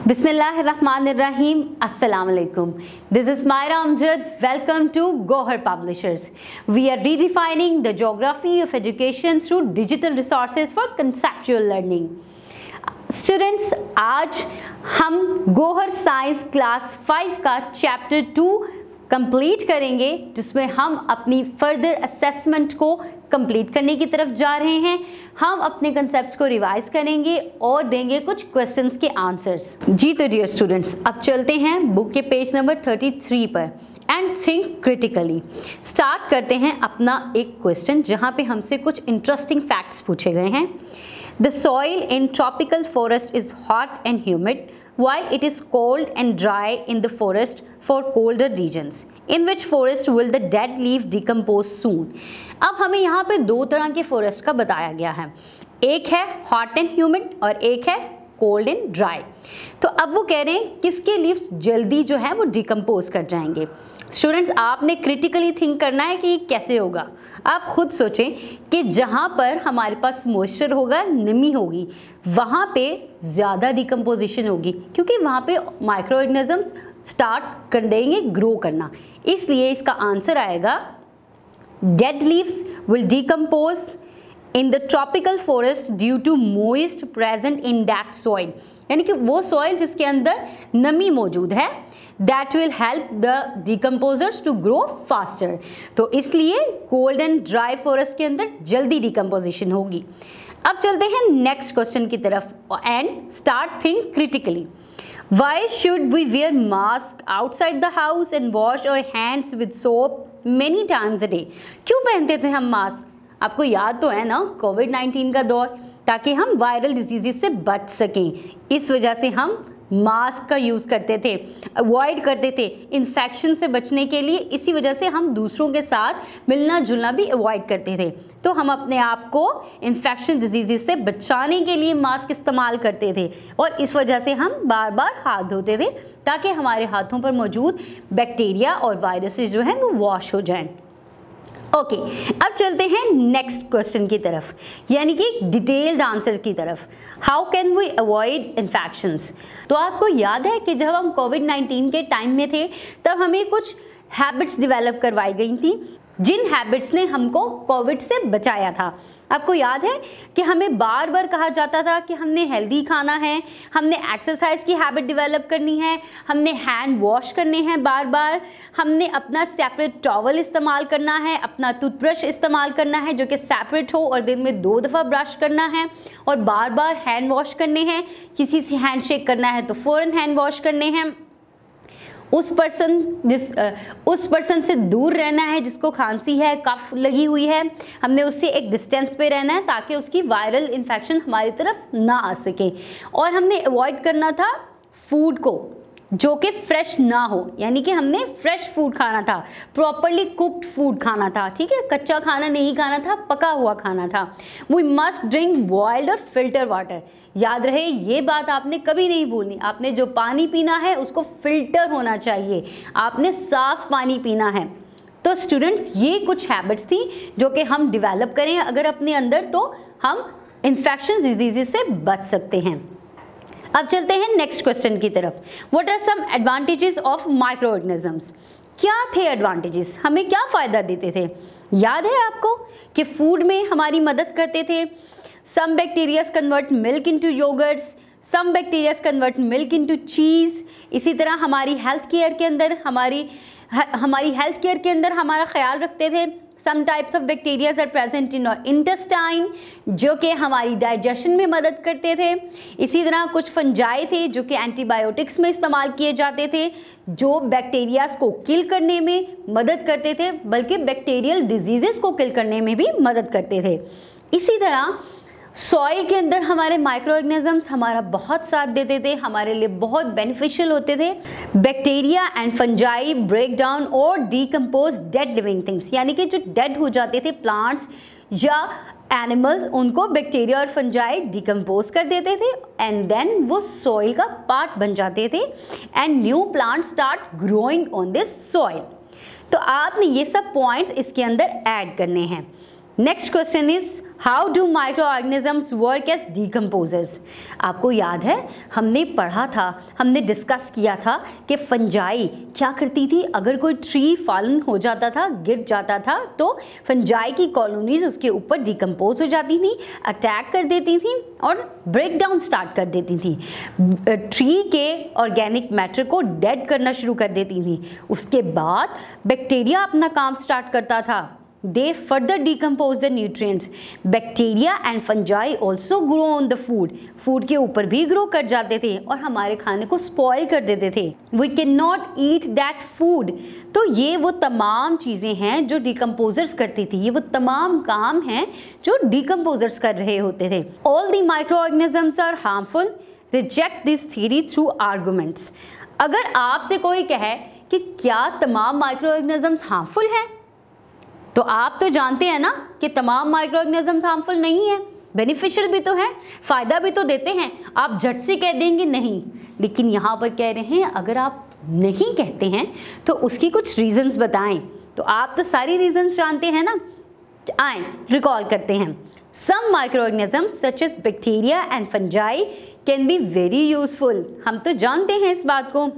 Bismillahirrahmanirrahim. Assalamu alaikum. This is Myra Amjad. Welcome to Gohar Publishers. We are redefining the geography of education through digital resources for conceptual learning. Students, आज हम Gohar science class 5 का chapter 2 complete करेंगे, जिसमें हम अपनी further assessment को complete करने की तरफ जा रहे हैं। हम अपने कंसेप्ट्स को रिवाइज करेंगे और देंगे कुछ क्वेश्चंस के आंसर्स। जी तो डियर स्टूडेंट्स, अब चलते हैं बुक के पेज नंबर 33 पर एंड थिंक क्रिटिकली। स्टार्ट करते हैं अपना एक क्वेश्चन जहां पे हमसे कुछ इंटरेस्टिंग फैक्ट्स पूछे गए हैं। The soil in tropical forest is hot and humid while it is cold and dry in the forest for colder regions. In which forest will the dead leaf decompose soon? अब हमें यहाँ पे दो तरह के फॉरेस्ट का बताया गया है, एक है हॉट एंड ह्यूमिड और एक है कोल्ड एंड ड्राई। तो अब वो कह रहे हैं किसके लीव्स जल्दी जो है वो डिकम्पोज कर जाएंगे। स्टूडेंट्स, आपने क्रिटिकली थिंक करना है कि ये कैसे होगा। आप खुद सोचें कि जहाँ पर हमारे पास मॉइस्चर होगा, नमी होगी, वहाँ पे ज़्यादा डिकम्पोजिशन होगी, क्योंकि वहाँ पे माइक्रो ऑर्गेनिजम्स स्टार्ट कर देंगे ग्रो करना। इसलिए इसका आंसर आएगा dead leaves will decompose in the tropical forest due to moist present in that soil. यानी कि वो सॉइल जिसके अंदर नमी मौजूद है, that will help the decomposers to grow faster। तो इसलिए कोल्ड एंड ड्राई फॉरेस्ट के अंदर जल्दी डिकम्पोजिशन होगी। अब चलते हैं नेक्स्ट क्वेश्चन की तरफ and start think critically. Why should we wear mask outside the house and wash our hands with soap many times a day? क्यों पहनते थे हम मास्क? आपको याद तो है ना, कोविड-19 का दौर, ताकि हम वायरल डिजीजेस से बच सकें। इस वजह से हम मास्क का यूज़ करते थे, अवॉइड करते थे इन्फेक्शन से बचने के लिए। इसी वजह से हम दूसरों के साथ मिलना जुलना भी अवॉइड करते थे। तो हम अपने आप को इन्फेक्शन डिजीज़ से बचाने के लिए मास्क इस्तेमाल करते थे, और इस वजह से हम बार बार हाथ धोते थे ताकि हमारे हाथों पर मौजूद बैक्टीरिया और वायरसेस जो हैं वो वॉश हो जाएं। ओके, अब चलते हैं नेक्स्ट क्वेश्चन की तरफ, यानी कि डिटेल्ड आंसर की तरफ। How can we avoid infections? तो आपको याद है कि जब हम कोविड-19 के टाइम में थे, तब हमें कुछ हैबिट्स डेवलप करवाई गई थी, जिन हैबिट्स ने हमको कोविड से बचाया था। आपको याद है कि हमें बार बार कहा जाता था कि हमने हेल्दी खाना है, हमने एक्सरसाइज की हैबिट डेवलप करनी है, हमने हैंड वॉश करने हैं बार बार, हमने अपना सेपरेट टॉवल इस्तेमाल करना है, अपना टूथब्रश इस्तेमाल करना है जो कि सेपरेट हो और दिन में 2 दफ़ा ब्रश करना है, और बार बार हैंड वॉश करने हैं। किसी से हैंडशेक करना है तो फ़ौरन हैंड वॉश करने हैं। उस पर्सन से दूर रहना है जिसको खांसी है, कफ लगी हुई है, हमने उससे एक डिस्टेंस पे रहना है ताकि उसकी वायरल इन्फेक्शन हमारी तरफ ना आ सके। और हमने अवॉइड करना था फूड को जो कि फ्रेश ना हो, यानी कि हमने फ्रेश फूड खाना था, प्रॉपरली कुक्ड फूड खाना था, ठीक है, कच्चा खाना नहीं खाना था, पका हुआ खाना था। वी मस्ट ड्रिंक बॉइल्ड और फिल्टर वाटर। याद रहे, ये बात आपने कभी नहीं भूलनी। आपने जो पानी पीना है उसको फिल्टर होना चाहिए, आपने साफ पानी पीना है। तो स्टूडेंट्स, ये कुछ हैबिट्स थी जो कि हम डिवेलप करें अगर अपने अंदर, तो हम इन्फेक्शन डिजीज़ से बच सकते हैं। अब चलते हैं नेक्स्ट क्वेश्चन की तरफ। What are some advantages of micro organisms? क्या थे एडवांटेजेस, हमें क्या फ़ायदा देते थे? याद है आपको कि फूड में हमारी मदद करते थे। Some bacterias convert milk into yogurts, some bacterias convert milk into cheese. इसी तरह हमारी हेल्थ केयर के अंदर हमारा ख्याल रखते थे। Some types of bacterias are present in our intestine, जो कि हमारी डाइजेशन में मदद करते थे। इसी तरह कुछ फंजाई थे जो कि एंटीबायोटिक्स में इस्तेमाल किए जाते थे, जो बैक्टीरियाज को किल करने में मदद करते थे, बल्कि बैक्टीरियल डिजीज़ेस को किल करने में भी मदद करते थे। इसी तरह सॉइल के अंदर हमारे माइक्रो ऑर्गेनिजम्स हमारा बहुत साथ देते थे, हमारे लिए बहुत बेनिफिशियल होते थे। Bacteria and fungi break down और डीकम्पोज डेड लिविंग थिंग्स, यानी कि जो डेड हो जाते थे प्लांट्स या एनिमल्स, उनको बैक्टीरिया और फंजाई डीकम्पोज कर देते थे, एंड देन वो सॉइल का पार्ट बन जाते थे, and new plant start growing on this soil. तो आपने ये सब पॉइंट्स इसके अंदर ऐड करने हैं। Next question is how do micro organisms work as decomposers. आपको याद है हमने पढ़ा था, हमने डिस्कस किया था कि फंजाई क्या करती थी, अगर कोई ट्री फॉलन हो जाता था, गिर जाता था, तो फंजाई की कॉलोनीज उसके ऊपर डीकम्पोज हो जाती थी, अटैक कर देती थी और ब्रेक डाउन स्टार्ट कर देती थी, ट्री के ऑर्गेनिक मैटर को डेड करना शुरू कर देती थी। उसके बाद बैक्टीरिया अपना काम स्टार्ट करता था, they further decompose the nutrients. Bacteria and fungi also grow on the food. Food के ऊपर भी ग्रो कर जाते थे और हमारे खाने को स्पॉइल कर देते थे। We cannot eat that food. तो ये वो तमाम चीज़ें हैं जो डिकम्पोजर्स करती थी, ये वो तमाम काम हैं जो डिकम्पोजर्स कर रहे होते थे। All the microorganisms are harmful. Reject this theory through arguments. अगर आपसे कोई कहे कि क्या तमाम माइक्रो ऑर्गेनिजम्स हार्मफुल हैं, तो आप तो जानते हैं ना कि तमाम माइक्रो ऑर्गेनिजम्स हार्मफुल नहीं है, बेनिफिशियल भी तो हैं, फ़ायदा भी तो देते हैं। आप झट से कह देंगे नहीं, लेकिन यहाँ पर कह रहे हैं अगर आप नहीं कहते हैं तो उसकी कुछ रीजंस बताएं। तो आप तो सारी रीजंस जानते हैं ना, आए रिकॉल करते हैं। Some micro organisms such as bacteria and fungi can be very useful. हम तो जानते हैं इस बात को,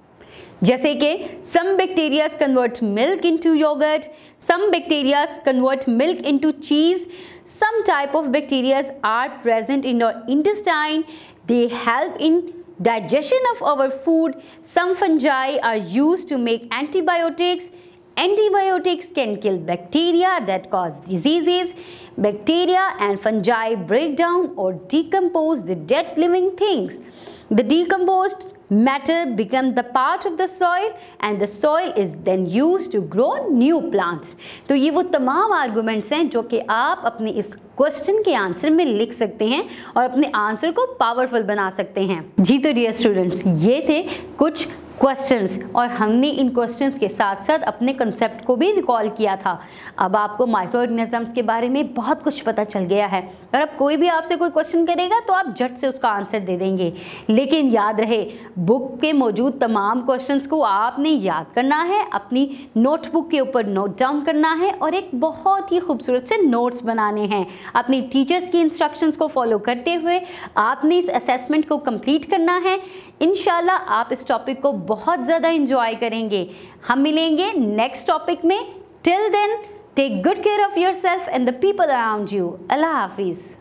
जैसे कि some bacteria convert milk into yogurt, some bacteria convert milk into cheese, some type of bacteria are present in our intestine, they help in digestion of our food, some fungi are used to make antibiotics. Antibiotics can kill bacteria that cause diseases. Bacteria and fungi break down or decompose the dead living things. The decomposed matter become the part of the soil and the soil is then used to grow new plants. तो ये वो तमाम arguments हैं जो कि आप अपने इस क्वेश्चन के आंसर में लिख सकते हैं और अपने आंसर को पावरफुल बना सकते हैं। जी तो डियर स्टूडेंट्स, ये थे कुछ क्वेश्चंस और हमने इन क्वेश्चंस के साथ साथ अपने कंसेप्ट को भी रिकॉल किया था। अब आपको माइक्रो ऑर्गेनिजम्स के बारे में बहुत कुछ पता चल गया है और अब कोई भी आपसे कोई क्वेश्चन करेगा तो आप झट से उसका आंसर दे देंगे। लेकिन याद रहे, बुक के मौजूद तमाम क्वेश्चंस को आपने याद करना है, अपनी नोटबुक के ऊपर नोट डाउन करना है और एक बहुत ही खूबसूरत से नोट्स बनाने हैं। अपनी टीचर्स की इंस्ट्रक्शंस को फॉलो करते हुए आपने इस असेसमेंट को कंप्लीट करना है। इंशाल्लाह आप इस टॉपिक को बहुत ज़्यादा इंजॉय करेंगे। हम मिलेंगे नेक्स्ट टॉपिक में। Till then take good care of yourself and the people around you. अल्लाह हाफिज़।